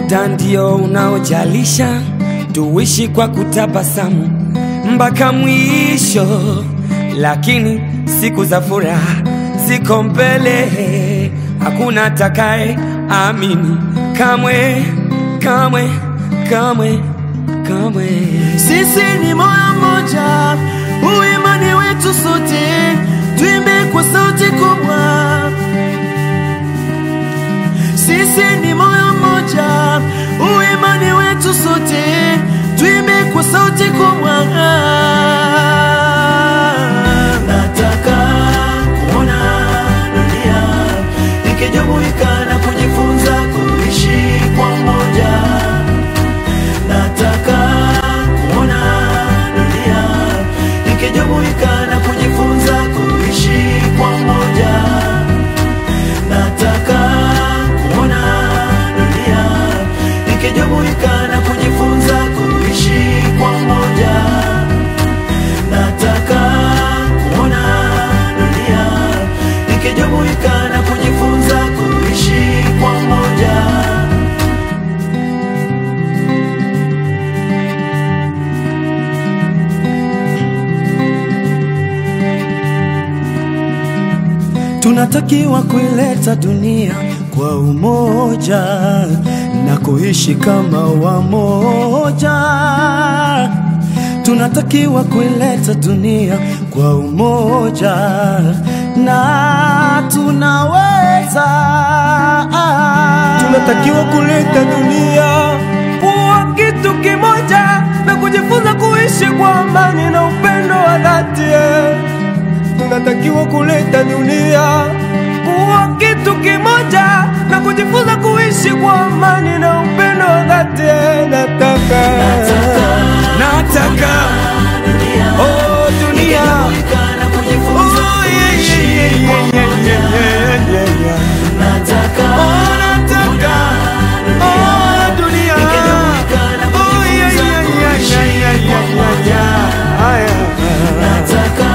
muda ndio unaojalisha, tuishi kwa kutabasamu mpaka mwisho, lakini siku za furaha ziko mbele, hakuna atakaye amini kamwe, kamwe, kamwe, kamwe. Sisi ni moyo mmoja, uimani wetu sote, tuimbe kwa sauti kubwa. Sisi ni moyo mmoja, uimani wetu sote, tuimbe kwa sauti kubwa. Nataka kuona dunia ikijumuika na kujifunza kuishi kwa umoja. Nataka kuona dunia ikijumuika na kujifunza kuishi kwa umoja. Nataka kuona dunia ikijumuika na kujifunza kuishi kwa umoja. Nataka kuona dunia ikijumuika na kujifunza kuishi kwa umoja. Tunatakiwa kuileta dunia kwa umoja na kuishi kama wamoja. Tunatakiwa kuileta dunia kwa umoja na tunaweza. Tunatakiwa kuleta dunia kuwa kitu kimoja na kujifunza kuishi kwa amani na upendo wa dhati. Tunatakiwa kuleta dunia kuwa kitu kimoja na kujifunza kuishi kwa amani na upendo wa dhati. Nataka oh dunia, oh yeah yeah yeah yeah yeah yeah. Nataka oh dunia, oh yeah yeah yeah yeah yeah yeah. Nataka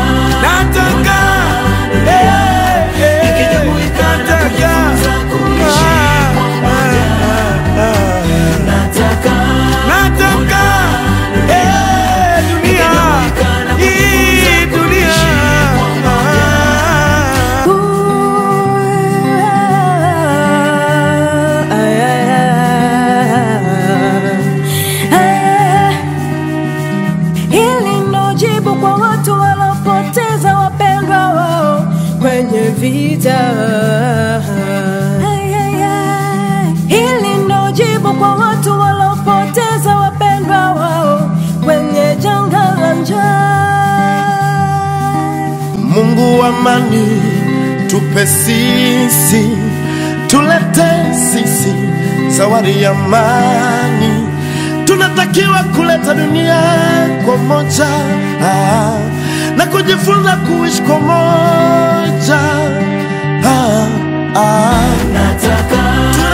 kwa watu walopoteza wapendwa wao kwenye vita. Hili ndo jibu kwa watu walopoteza wapendwa wao kwenye janga la njaa. Mungu wa amani, tupe sisi, tulete sisi zawadi ya amani. Tunatakiwa kuleta dunia kwa moja na kujifunza kuishi kwa moja. Tunataka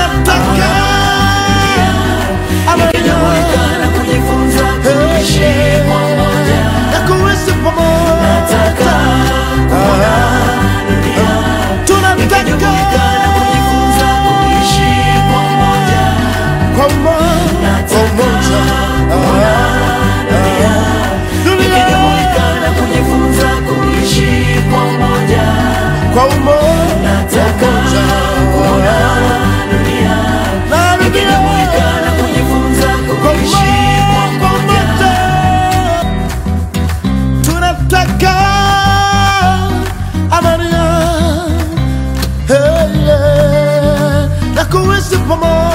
amani na kujifunza kuishi kwa moja na kuishi pamoja. Tunataka na kujifunza kuishi kwa moja, kwa moja, kwa moja. Tunataka kujifunza kuishi kwa moja, kwa umoja. Nataka kuona dunia na kujifunza kuishi kwa moja. Tunataka amani na kuishi pamoja.